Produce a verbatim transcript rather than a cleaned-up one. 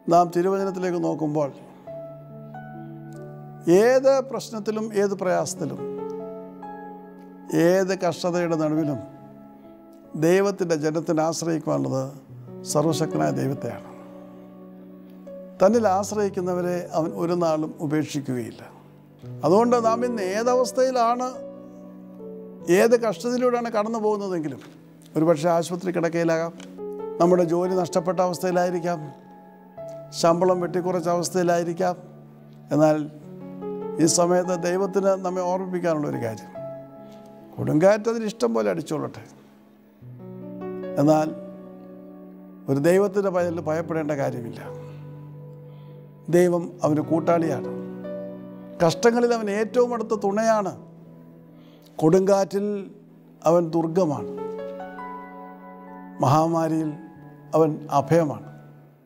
നാം തിരുവചനത്തിലേക്ക് നോക്കുമ്പോൾ ഏത് പ്രശ്നത്തിലും ഏത് പ്രയാസത്തിലും ഏത് കഷ്ടതയുടെ നടുവിലും ദൈവത്തിൻ്റെ ജനത്തിന് ആശ്രയിക്കുവാനുള്ളത് സർവശക്തനായ ദൈവത്തെയാണ്. തന്നിൽ ആശ്രയിക്കുന്നവരെ അവൻ ഒരു നാളും ഉപേക്ഷിക്കുകയില്ല. അതുകൊണ്ട് നാം ഇന്ന് ഏതവസ്ഥയിലാണ്, ഏത് കഷ്ടതയിലൂടെയാണ് കടന്നു പോകുന്നതെങ്കിലും, ഒരുപക്ഷെ ആശുപത്രി കിടക്കയിലാകാം, നമ്മുടെ ജോലി നഷ്ടപ്പെട്ട അവസ്ഥയിലായിരിക്കാം, ശമ്പളം വെട്ടിക്കുറച്ച അവസ്ഥയിലായിരിക്കാം. എന്നാൽ ഈ സമയത്ത് ദൈവത്തിന് നമ്മെ ഓർമ്മിപ്പിക്കാനുള്ളൊരു കാര്യം, കൊടുങ്കാറ്റ് അതിന് ഇഷ്ടം പോലെ അടിച്ചോളട്ടെ, എന്നാൽ ഒരു ദൈവത്തിൻ്റെ ഭയത്തിൽ ഭയപ്പെടേണ്ട കാര്യമില്ല. ദൈവം അവന് കൂട്ടാളിയാണ്. കഷ്ടങ്ങളിൽ അവൻ ഏറ്റവും അടുത്ത തുണയാണ്. കൊടുങ്കാറ്റിൽ അവൻ ദുർഗമാണ്. മഹാമാരിയിൽ അവൻ അഭയമാണ്.